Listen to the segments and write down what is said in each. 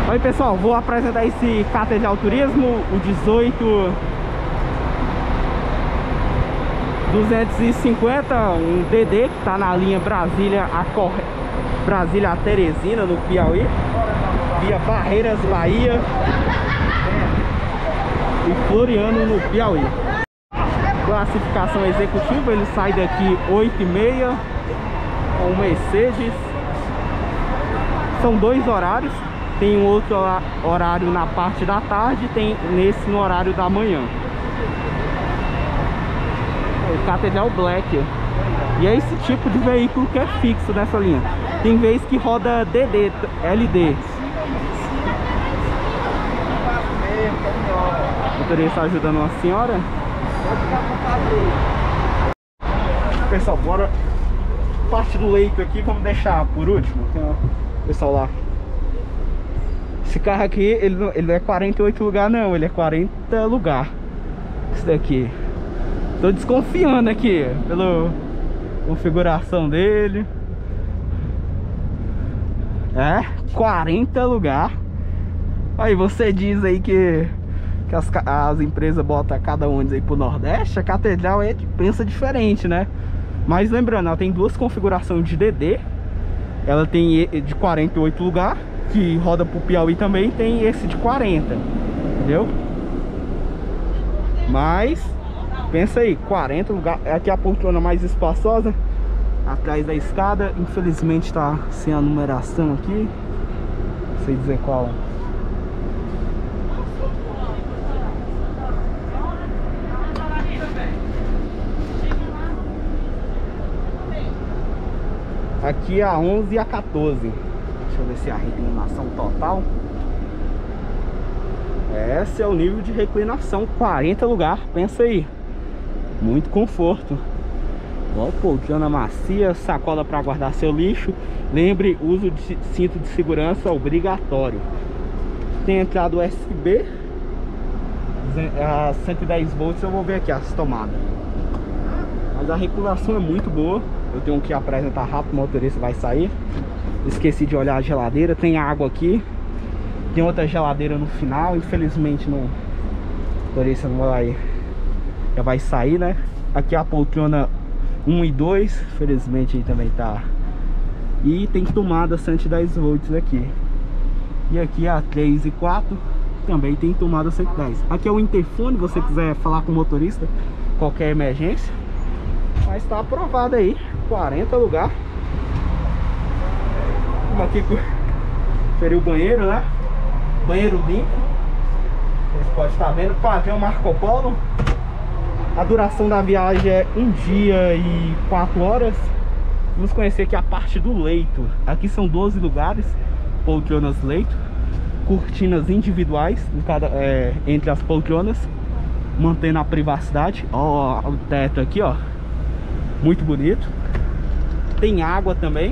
Oi pessoal, vou apresentar esse Catedral Turismo, o 18250, um DD que está na linha Brasília a Teresina, no Piauí, via Barreiras, Bahia e Floriano, no Piauí. Classificação executiva, ele sai daqui 8h30 com o Mercedes. São dois horários, tem um outro horário na parte da tarde, tem nesse no horário da manhã. O Catedral Black. E é esse tipo de veículo que é fixo nessa linha. Tem vez que roda DD, LD. O motorista ajudando uma senhora. Pessoal, bora. Parte do leito aqui, vamos deixar por último. Tem o pessoal lá. Esse carro aqui, ele não é 48 lugar não, ele é 40 lugar. Esse daqui. Tô desconfiando aqui pela configuração dele. É, 40 lugar. Aí você diz aí que as empresas botam cada ônibus aí pro Nordeste. A Catedral pensa diferente, né? Mas lembrando, ela tem duas configurações de DD. Ela tem de 48 lugar, que roda pro Piauí também. Tem esse de 40, entendeu? Mas pensa aí, 40 lugar. Aqui a poltrona mais espaçosa, atrás da escada. Infelizmente tá sem a numeração aqui, não sei dizer qual. Aqui a 11 e a 14. Deixa eu ver se a reclinação total. Esse é o nível de reclinação, 40 lugar, pensa aí. Muito conforto. Ó, poltrona macia, sacola para guardar seu lixo. Lembre, uso de cinto de segurança obrigatório. Tem entrada USB, a 110 volts. Eu vou ver aqui as tomadas. Mas a reclinação é muito boa. Eu tenho que apresentar rápido, o motorista vai sair. Esqueci de olhar a geladeira. Tem água aqui. Tem outra geladeira no final. Infelizmente não, o motorista não vai, já vai sair, né? Aqui a poltrona 1 e 2. Infelizmente aí também tá. E tem tomada 110 volts aqui. E aqui a 3 e 4 também tem tomada 110. Aqui é o interfone, se você quiser falar com o motorista qualquer emergência. Mas tá aprovado aí, 40 lugar. Vamos aqui conferir o banheiro, né? Banheiro limpo. Vocês podem estar vendo, padrão Marco Polo. A duração da viagem é 1 dia e 4 horas. Vamos conhecer aqui a parte do leito. Aqui são 12 lugares, poltronas leito, cortinas individuais entre as poltronas, mantendo a privacidade. Ó, o teto aqui, ó, muito bonito. Tem água também.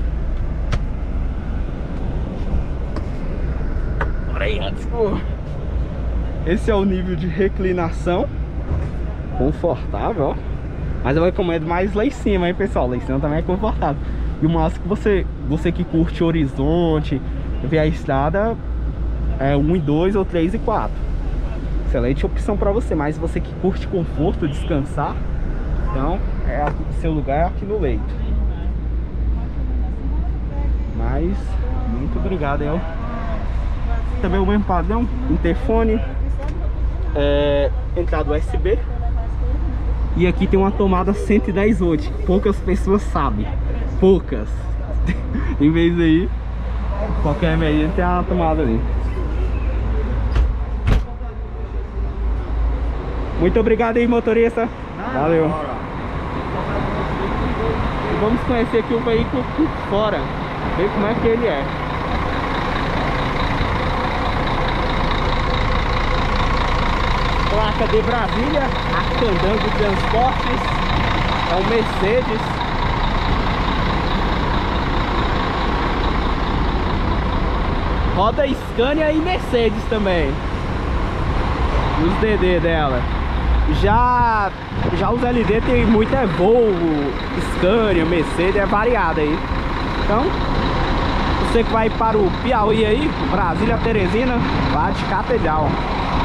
Bora aí, esse é o nível de reclinação. Confortável, ó. Mas eu recomendo mais lá em cima, hein, pessoal. Lá em cima também é confortável. E o máximo que você que curte horizonte, ver a estrada, é 1 e 2 ou 3 e 4. Excelente opção para você. Mas você que curte conforto, descansar, então seu lugar é aqui no leito. Mas muito obrigado, eu. Também o mesmo padrão, interfone, entrada USB. E aqui tem uma tomada 110 volts. Poucas pessoas sabem. Poucas. Em vez aí, qualquer emergência tem uma tomada ali. Muito obrigado aí, motorista. Valeu. E vamos conhecer aqui o veículo por fora. Ver como é que ele é. Placa de Brasília, a Candango Transportes, é um Mercedes. Roda Scania e Mercedes também. Os DD dela. Já os LD tem muito, Volvo, Scania, Mercedes, é variado aí. Então, Você que vai para o Piauí aí, Brasília, Teresina, vá de Catelhau.